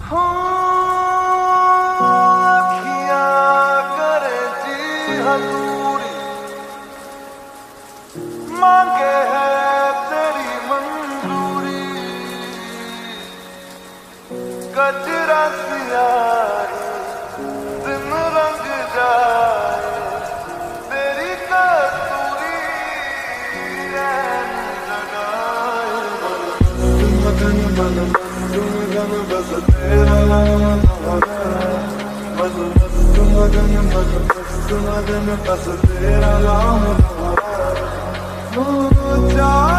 हो अखियां करे जी हजूरी, मांगे है तेरी मंजूरी। गजरा सियाही दिन रंग जाए, तेरी कस्तूरी रैन लगाए। मगन मन मगन बस तेरा मगन मगन बस तेरा नाम।